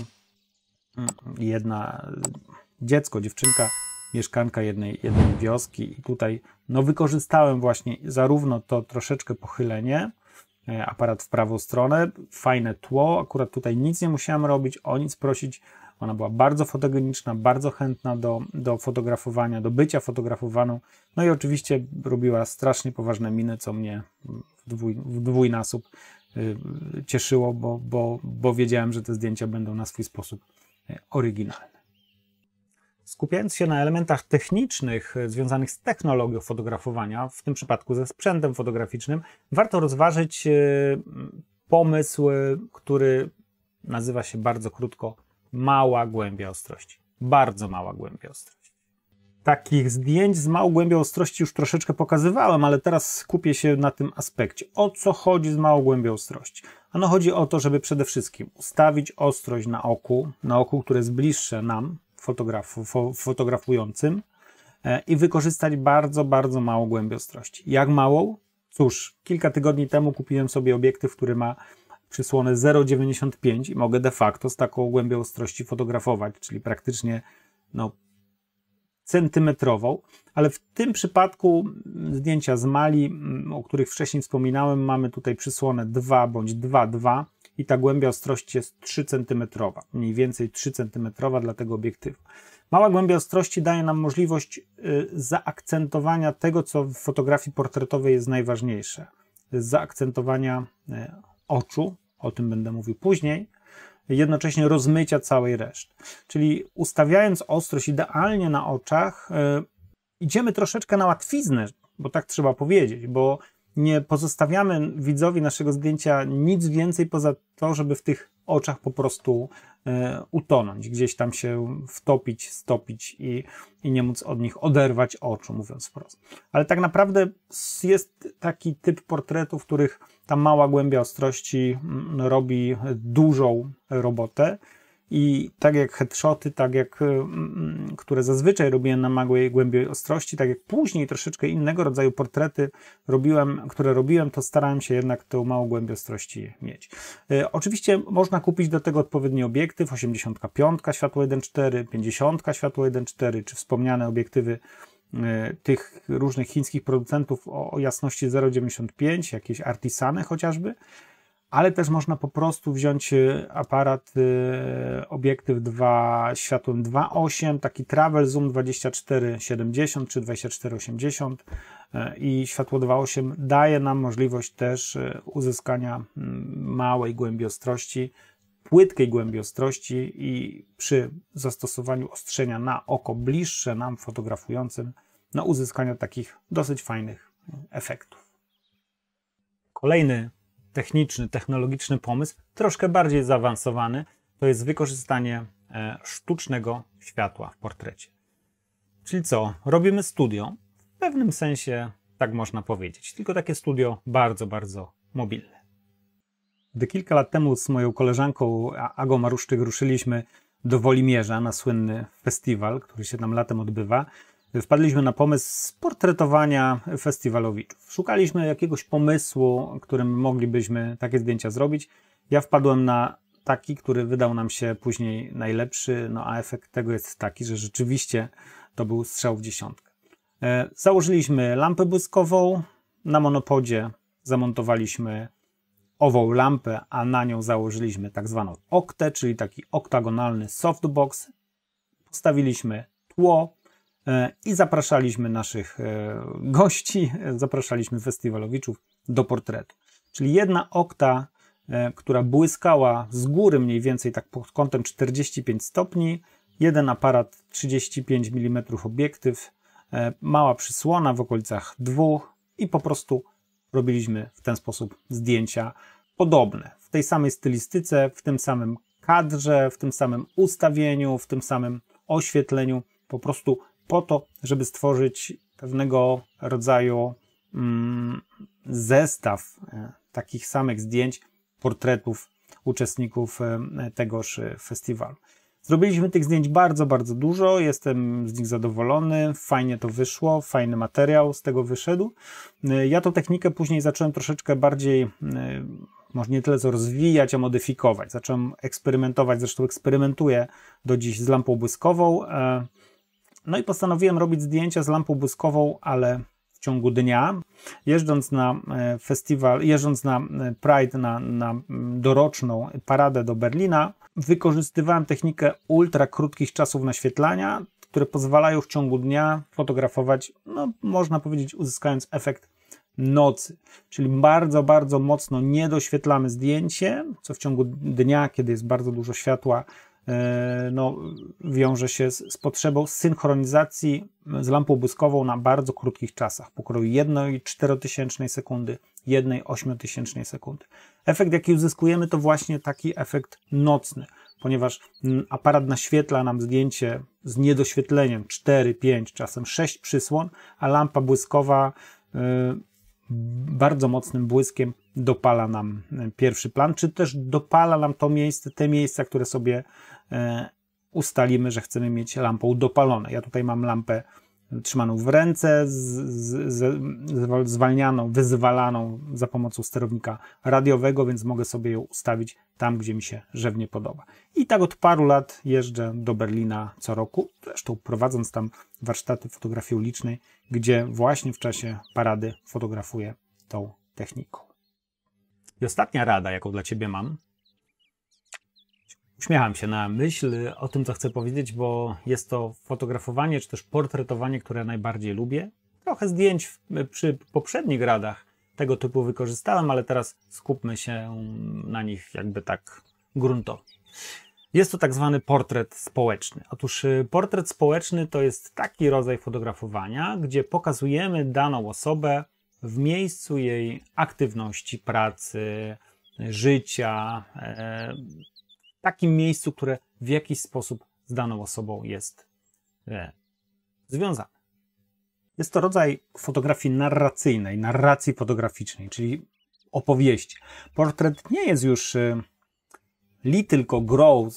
Dziewczynka, mieszkanka jednej wioski i tutaj no, wykorzystałem właśnie zarówno to troszeczkę pochylenie, aparat w prawą stronę, fajne tło, akurat tutaj nic nie musiałem robić, o nic prosić, ona była bardzo fotogeniczna, bardzo chętna do fotografowania, do bycia fotografowaną, no i oczywiście robiła strasznie poważne miny, co mnie w dwójnasób cieszyło, bo wiedziałem, że te zdjęcia będą na swój sposób oryginalne. Skupiając się na elementach technicznych związanych z technologią fotografowania, w tym przypadku ze sprzętem fotograficznym, warto rozważyć pomysł, który nazywa się bardzo krótko mała głębia ostrości. Bardzo mała głębia ostrości. Takich zdjęć z małą głębią ostrości już troszeczkę pokazywałem, ale teraz skupię się na tym aspekcie. O co chodzi z małą głębią ostrości? Ano chodzi o to, żeby przede wszystkim ustawić ostrość na oku, które jest bliższe nam, fotografującym i wykorzystać bardzo, bardzo małą głębię ostrości. Jak małą? Cóż, kilka tygodni temu kupiłem sobie obiektyw, który ma przysłonę 0,95 i mogę de facto z taką głębią ostrości fotografować, czyli praktycznie no, centymetrową, ale w tym przypadku zdjęcia z Mali, o których wcześniej wspominałem, mamy tutaj przysłonę 2 bądź 2,2 i ta głębia ostrości jest 3 cm, mniej więcej 3 cm dla tego obiektywu. Mała głębia ostrości daje nam możliwość zaakcentowania tego, co w fotografii portretowej jest najważniejsze. Zaakcentowania oczu, o tym będę mówił później, jednocześnie rozmycia całej reszty. Czyli ustawiając ostrość idealnie na oczach, idziemy troszeczkę na łatwiznę, bo tak trzeba powiedzieć, bo nie pozostawiamy widzowi naszego zdjęcia nic więcej poza to, żeby w tych oczach po prostu utonąć, gdzieś tam się wtopić, stopić i nie móc od nich oderwać oczu, mówiąc wprost. Ale tak naprawdę jest taki typ portretów, w których ta mała głębia ostrości robi dużą robotę i tak jak headshoty, które zazwyczaj robiłem na małej głębi ostrości, tak jak później troszeczkę innego rodzaju portrety które robiłem, to starałem się jednak tę małą głębię ostrości mieć. Oczywiście można kupić do tego odpowiedni obiektyw, 85 światło 1.4, 50 światło 1.4, czy wspomniane obiektywy tych różnych chińskich producentów o jasności 0,95, jakieś Artisany chociażby, ale też można po prostu wziąć aparat, obiektyw światłem 2.8, taki Travel Zoom 24-70 czy 24-80 i światło 2.8 daje nam możliwość też uzyskania małej głębi ostrości, płytkiej głębi ostrości i przy zastosowaniu ostrzenia na oko bliższe nam fotografującym na uzyskanie takich dosyć fajnych efektów. Kolejny technologiczny pomysł, troszkę bardziej zaawansowany, to jest wykorzystanie sztucznego światła w portrecie. Czyli co? Robimy studio, w pewnym sensie tak można powiedzieć, tylko takie studio bardzo, bardzo mobilne. Gdy kilka lat temu z moją koleżanką Agą Maruszczyk ruszyliśmy do Wolimierza na słynny festiwal, który się tam latem odbywa, wpadliśmy na pomysł portretowania festiwalowiczów. Szukaliśmy jakiegoś pomysłu, którym moglibyśmy takie zdjęcia zrobić. Ja wpadłem na taki, który wydał nam się później najlepszy, no a efekt tego jest taki, że rzeczywiście to był strzał w dziesiątkę. Założyliśmy lampę błyskową, na monopodzie zamontowaliśmy ową lampę, a na nią założyliśmy tak zwaną oktę, czyli taki oktagonalny softbox. Postawiliśmy tło i zapraszaliśmy naszych gości, zapraszaliśmy festiwalowiczów do portretu. Czyli jedna okta, która błyskała z góry mniej więcej tak pod kątem 45 stopni, jeden aparat 35 mm obiektyw, mała przysłona w okolicach 2 i po prostu robiliśmy w ten sposób zdjęcia podobne, w tej samej stylistyce, w tym samym kadrze, w tym samym ustawieniu, w tym samym oświetleniu, po prostu po to, żeby stworzyć pewnego rodzaju zestaw takich samych zdjęć, portretów uczestników tegoż festiwalu. Zrobiliśmy tych zdjęć bardzo, bardzo dużo, jestem z nich zadowolony, fajnie to wyszło, fajny materiał z tego wyszedł. Ja tą technikę później zacząłem troszeczkę bardziej, może nie tyle co rozwijać, a modyfikować. Zacząłem eksperymentować, zresztą eksperymentuję do dziś z lampą błyskową. No i postanowiłem robić zdjęcia z lampą błyskową, ale w ciągu dnia. Jeżdżąc na festiwal, jeżdżąc na Pride, na doroczną paradę do Berlina, wykorzystywałem technikę ultra krótkich czasów naświetlania, które pozwalają w ciągu dnia fotografować, no można powiedzieć, uzyskując efekt nocy. Czyli bardzo, bardzo mocno nie doświetlamy zdjęcie, co w ciągu dnia, kiedy jest bardzo dużo światła, no, wiąże się z potrzebą synchronizacji z lampą błyskową na bardzo krótkich czasach, pokroju 1,4 sekundy, 1,8 sekundy. Efekt, jaki uzyskujemy, to właśnie taki efekt nocny, ponieważ aparat naświetla nam zdjęcie z niedoświetleniem 4, 5, czasem 6 przysłon, a lampa błyskowa bardzo mocnym błyskiem dopala nam pierwszy plan, czy też dopala nam to miejsce, te miejsca, które sobie ustalimy, że chcemy mieć lampą dopalone. Ja tutaj mam lampę trzymaną w ręce, zwalnianą, wyzwalaną za pomocą sterownika radiowego, więc mogę sobie ją ustawić tam, gdzie mi się żywnie podoba. I tak od paru lat jeżdżę do Berlina co roku, zresztą prowadząc tam warsztaty fotografii ulicznej, gdzie właśnie w czasie parady fotografuję tą techniką. I ostatnia rada, jaką dla Ciebie mam. Uśmiecham się na myśl o tym, co chcę powiedzieć, bo jest to fotografowanie, czy też portretowanie, które najbardziej lubię. Trochę zdjęć przy poprzednich radach tego typu wykorzystałem, ale teraz skupmy się na nich jakby tak gruntownie. Jest to tak zwany portret społeczny. Otóż portret społeczny to jest taki rodzaj fotografowania, gdzie pokazujemy daną osobę w miejscu jej aktywności, pracy, życia, w takim miejscu, które w jakiś sposób z daną osobą jest związane. Jest to rodzaj fotografii narracyjnej, narracji fotograficznej, czyli opowieści. Portret nie jest już tylko grą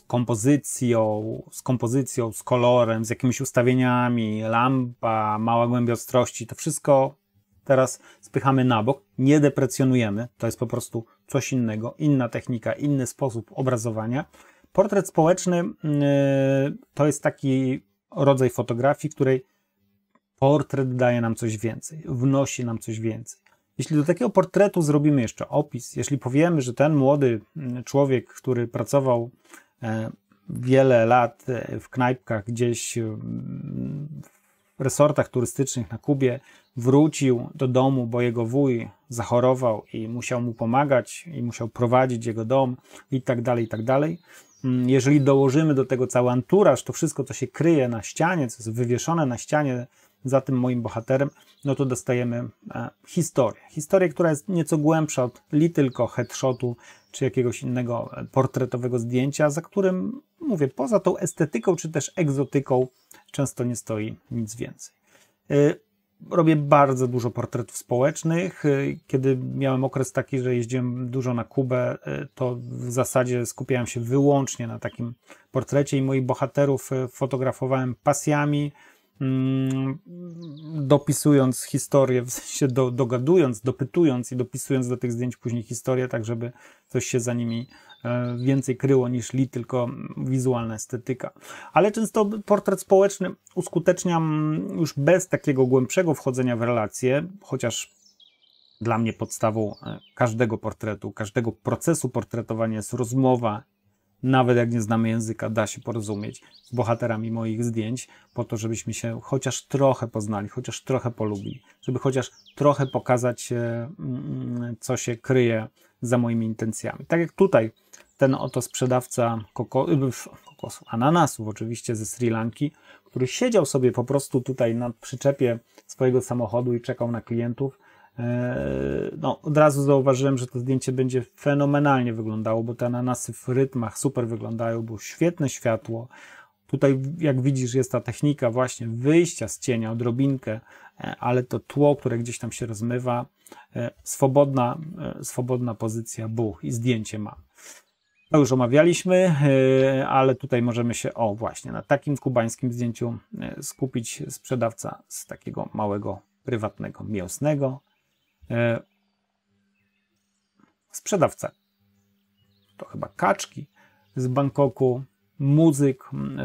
z kompozycją, z kolorem, z jakimiś ustawieniami, lampa, mała głębia ostrości. To wszystko teraz spychamy na bok, nie deprecjonujemy. To jest po prostu coś innego, inna technika, inny sposób obrazowania. Portret społeczny to jest taki rodzaj fotografii, w której portret daje nam coś więcej, wnosi nam coś więcej. Jeśli do takiego portretu zrobimy jeszcze opis, jeśli powiemy, że ten młody człowiek, który pracował wiele lat w knajpkach gdzieś w resortach turystycznych na Kubie, wrócił do domu, bo jego wuj zachorował i musiał mu pomagać i musiał prowadzić jego dom i tak dalej, i tak dalej. Jeżeli dołożymy do tego cały anturaż, to wszystko, co się kryje na ścianie, co jest wywieszone na ścianie za tym moim bohaterem, no to dostajemy historię. Historię, która jest nieco głębsza od tylko headshotu czy jakiegoś innego portretowego zdjęcia, za którym, mówię, poza tą estetyką czy też egzotyką często nie stoi nic więcej. Robię bardzo dużo portretów społecznych. Kiedy miałem okres taki, że jeździłem dużo na Kubę, to w zasadzie skupiałem się wyłącznie na takim portrecie i moich bohaterów fotografowałem pasjami, dopisując historię, w sensie dogadując, dopytując i dopisując do tych zdjęć później historię, tak żeby coś się za nimi więcej kryło niż tylko wizualna estetyka. Ale często portret społeczny uskuteczniam już bez takiego głębszego wchodzenia w relacje, chociaż dla mnie podstawą każdego portretu, każdego procesu portretowania jest rozmowa nawet jak nie znamy języka, da się porozumieć z bohaterami moich zdjęć, po to, żebyśmy się chociaż trochę poznali, chociaż trochę polubili, żeby chociaż trochę pokazać, co się kryje za moimi intencjami. Tak jak tutaj ten oto sprzedawca ananasów oczywiście ze Sri Lanki, który siedział sobie po prostu tutaj na przyczepie swojego samochodu i czekał na klientów. No, od razu zauważyłem, że to zdjęcie będzie fenomenalnie wyglądało, bo te ananasy w rytmach super wyglądają, było świetne światło. Tutaj, jak widzisz, jest ta technika właśnie wyjścia z cienia odrobinkę, ale to tło, które gdzieś tam się rozmywa, swobodna pozycja, buch i zdjęcie mam. To już omawialiśmy, ale tutaj możemy się, właśnie, na takim kubańskim zdjęciu skupić. Sprzedawca z takiego małego, prywatnego, mięsnego. Sprzedawca to chyba kaczki z Bangkoku, muzyk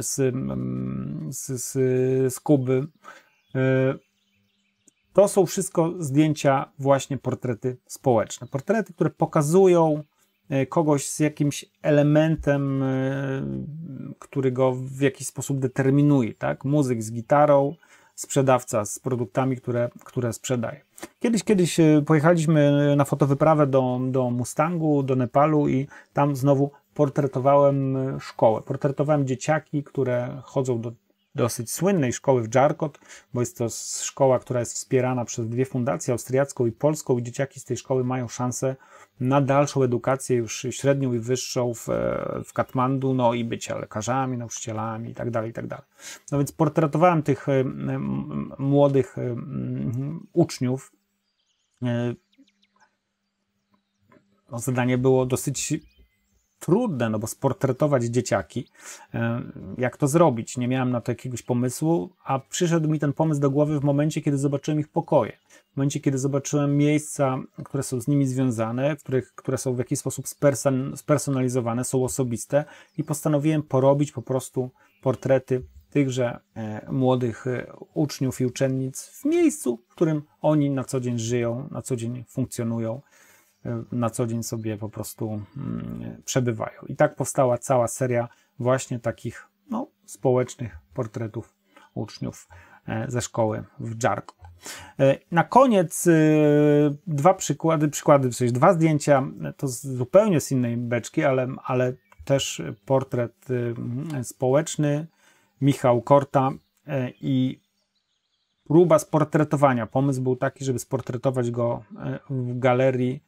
z Kuby. To są wszystko zdjęcia, właśnie portrety społeczne. Portrety, które pokazują kogoś z jakimś elementem, który go w jakiś sposób determinuje, tak? Muzyk z gitarą, sprzedawca z produktami, które sprzedaje. Kiedyś pojechaliśmy na fotowyprawę do Mustangu, do Nepalu i tam znowu portretowałem szkołę. Portretowałem dzieciaki, które chodzą do dosyć słynnej szkoły w Jarkot, bo jest to szkoła, która jest wspierana przez dwie fundacje, austriacką i polską, i dzieciaki z tej szkoły mają szansę na dalszą edukację już średnią i wyższą w Katmandu, no i bycie lekarzami, nauczycielami i tak dalej, i tak dalej. No więc portretowałem tych młodych uczniów. No, zadanie było dosyć trudne, no bo sportretować dzieciaki, jak to zrobić? Nie miałem na to jakiegoś pomysłu, a przyszedł mi ten pomysł do głowy w momencie, kiedy zobaczyłem ich pokoje. W momencie, kiedy zobaczyłem miejsca, które są z nimi związane, które są w jakiś sposób spersonalizowane, są osobiste, i postanowiłem porobić po prostu portrety tychże młodych uczniów i uczennic w miejscu, w którym oni na co dzień żyją, na co dzień funkcjonują, na co dzień sobie po prostu przebywają. I tak powstała cała seria właśnie takich społecznych portretów uczniów ze szkoły w Jarkot. Na koniec w sensie dwa zdjęcia, to zupełnie z innej beczki, ale też portret społeczny, Michał Korta i próba sportretowania. Pomysł był taki, żeby sportretować go w galerii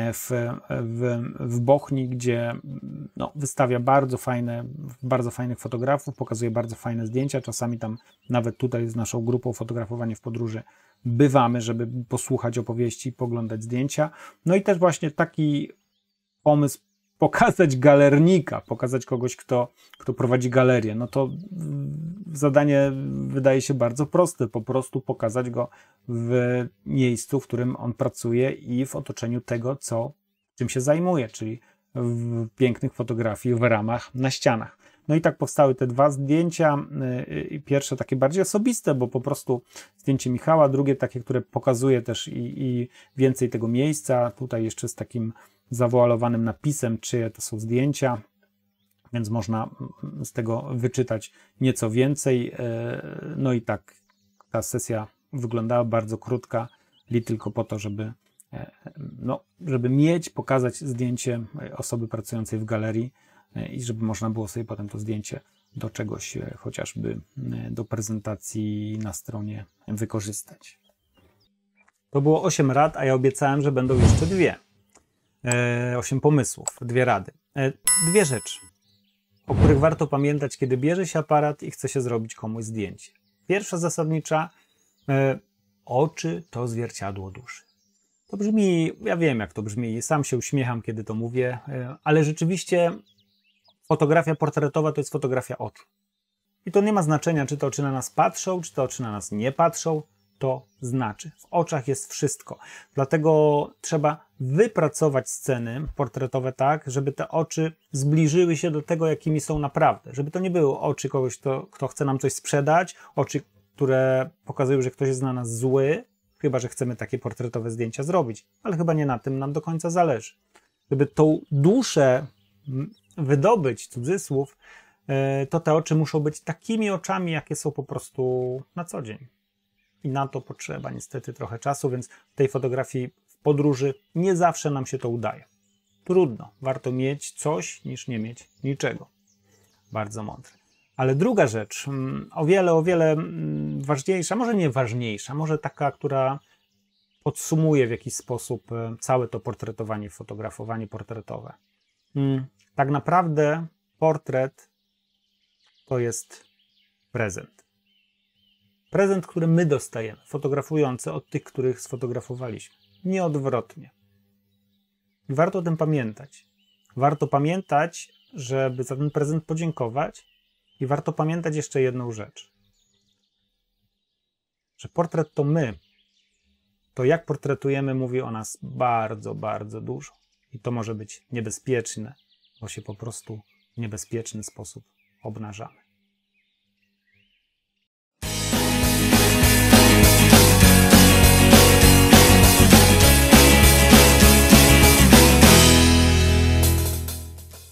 w Bochni, gdzie wystawia bardzo fajnych fotografów, pokazuje bardzo fajne zdjęcia. Czasami tam nawet tutaj z naszą grupą Fotografowanie w podróży bywamy, żeby posłuchać opowieści i poglądać zdjęcia. No i też właśnie taki pomysł pokazać galernika, pokazać kogoś, kto prowadzi galerię. No to zadanie wydaje się bardzo proste, po prostu pokazać go w miejscu, w którym on pracuje i w otoczeniu tego, czym się zajmuje, czyli w pięknych fotografii w ramach na ścianach. No i tak powstały te dwa zdjęcia. Pierwsze takie bardziej osobiste, bo po prostu zdjęcie Michała, drugie takie, które pokazuje też i więcej tego miejsca. Tutaj jeszcze z takim zawoalowanym napisem, czyje to są zdjęcia, więc można z tego wyczytać nieco więcej. No i tak ta sesja wyglądała, bardzo krótka, tylko po to, żeby pokazać zdjęcie osoby pracującej w galerii i żeby można było sobie potem to zdjęcie do czegoś, chociażby do prezentacji na stronie, wykorzystać. To było 8 rad, a ja obiecałem, że będą jeszcze 2. 8 pomysłów, 2 rady. 2 rzeczy, o których warto pamiętać, kiedy bierze się aparat i chce się zrobić komuś zdjęcie. Pierwsza zasadnicza: oczy to zwierciadło duszy. To brzmi, ja wiem jak to brzmi, sam się uśmiecham, kiedy to mówię, ale rzeczywiście fotografia portretowa to jest fotografia oczu. I to nie ma znaczenia, czy to oczy na nas patrzą, czy to oczy na nas nie patrzą. To znaczy, w oczach jest wszystko. Dlatego trzeba wypracować sceny portretowe tak, żeby te oczy zbliżyły się do tego, jakimi są naprawdę. Żeby to nie były oczy kogoś, kto chce nam coś sprzedać, oczy, które pokazują, że ktoś jest na nas zły, chyba że chcemy takie portretowe zdjęcia zrobić, ale chyba nie na tym nam do końca zależy. Żeby tą duszę wydobyć cudzysłów, to te oczy muszą być takimi oczami, jakie są po prostu na co dzień. I na to potrzeba niestety trochę czasu, więc w tej fotografii w podróży nie zawsze nam się to udaje. Trudno. Warto mieć coś, niż nie mieć niczego. Bardzo mądre. Ale druga rzecz, o wiele ważniejsza, może nie ważniejsza, może taka, która podsumuje w jakiś sposób całe to portretowanie, fotografowanie portretowe. Tak naprawdę portret to jest prezent. Prezent, który my dostajemy, fotografujący, od tych, których sfotografowaliśmy. Nieodwrotnie. I warto o tym pamiętać. Warto pamiętać, żeby za ten prezent podziękować i warto pamiętać jeszcze jedną rzecz. Że portret to my. To jak portretujemy mówi o nas bardzo, bardzo dużo. I to może być niebezpieczne, bo się po prostu w niebezpieczny sposób obnażamy.